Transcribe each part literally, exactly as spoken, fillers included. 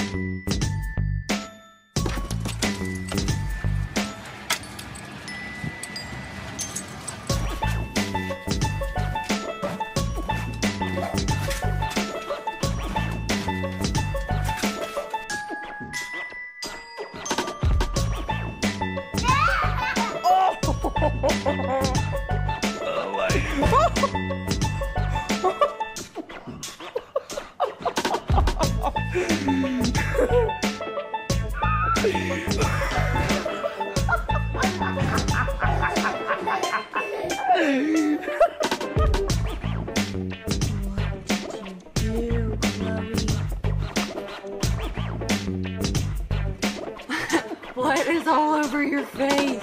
Blood is all over your face.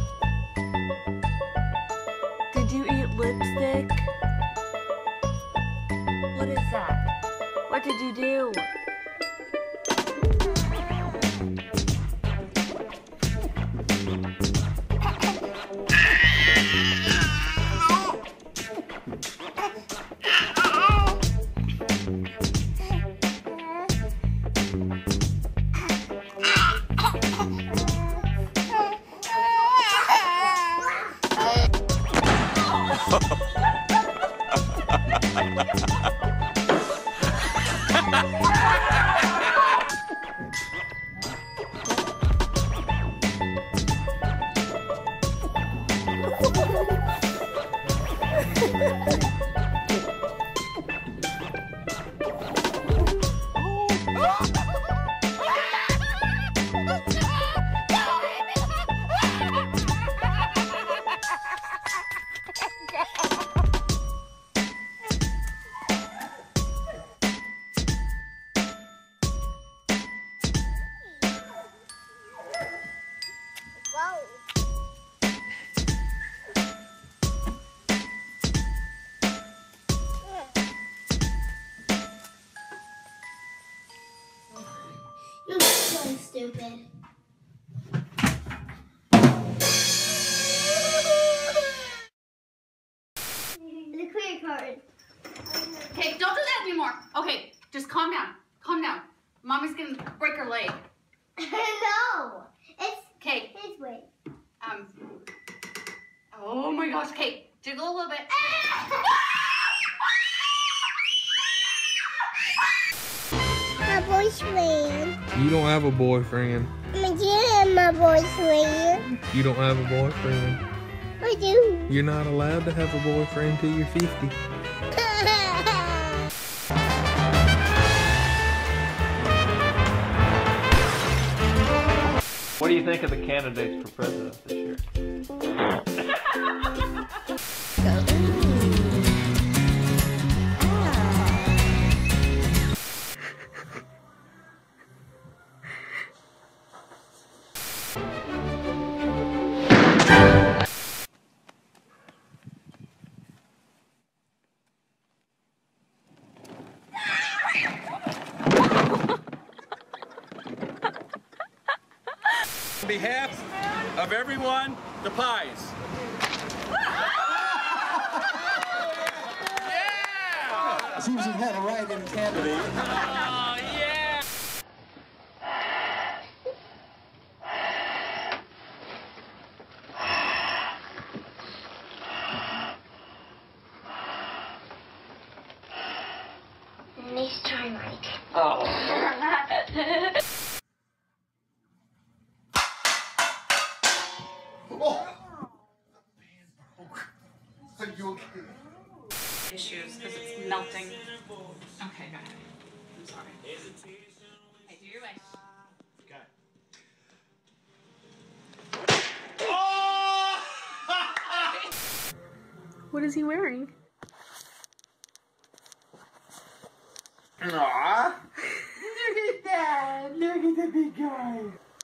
Did you eat lipstick? What is that? What did you do? You're so stupid. The clear card. Okay, don't do that anymore. Okay, just calm down. Calm down. Mommy's gonna break her leg. No, it's Okay. his way. Um. Oh my gosh. Okay, jiggle a little bit. My boyfriend. You don't have a boyfriend. I do have my boyfriend. You don't have a boyfriend. I do. You're not allowed to have a boyfriend till you're fifty. What do you think of the candidates for president this year? On behalf of everyone, the pies. Yeah! Seems you've had a write-in candidate. Oh, yeah! Nice try, Mike. Oh. Are you okay? Issues because it's melting. Okay, go ahead. I'm sorry. Hey, do your wish. Okay. What is he wearing? Aww. Look at that. Look at the big guy.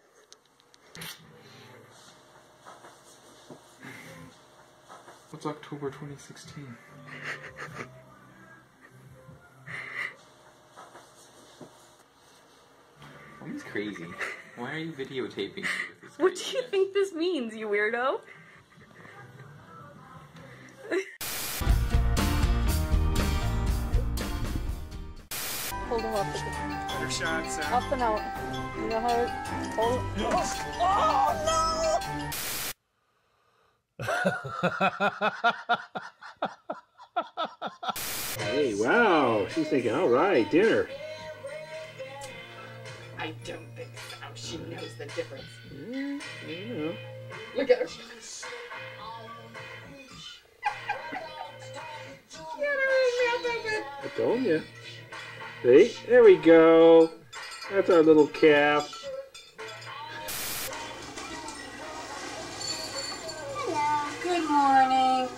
What's October twenty sixteen? Mommy's crazy. Why are you videotaping me with this What do you craziness? think this means, you weirdo? Hold him up. Your shot, Sam. Up and out. You know how it... Hold it. Oh, no! Hey, wow. She's thinking, all right, dinner. I don't think so. She knows the difference. Mm, you know. Look at her. I told you. See? There we go. That's our little calf. Hello. Good morning.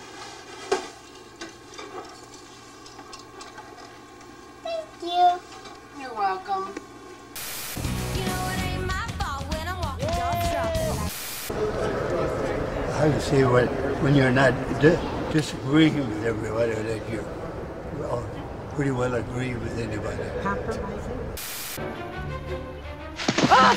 Thank you. You're welcome. How to say what when you're not di disagreeing with everybody, that you all pretty well agree with anybody. Compromising. Ah!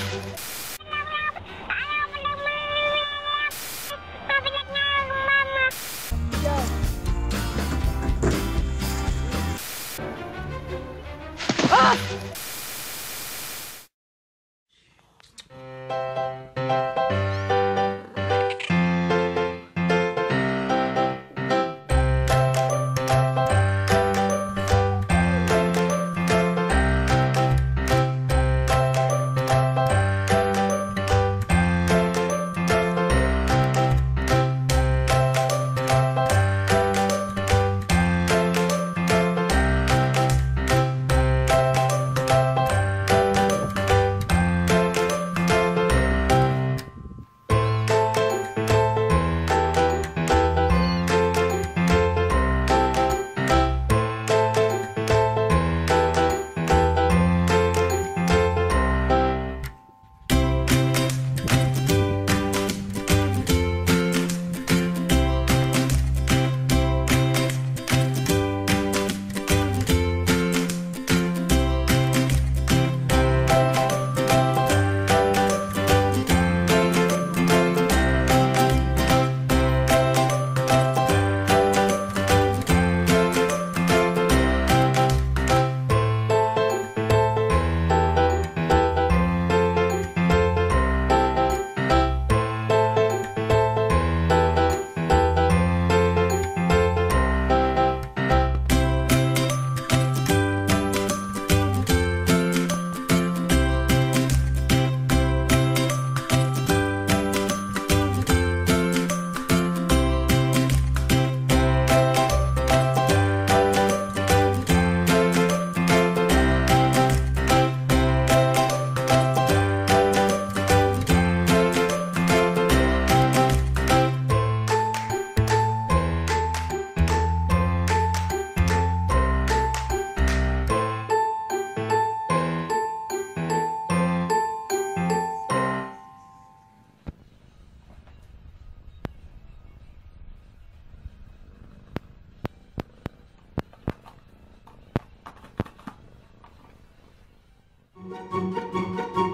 Thank you.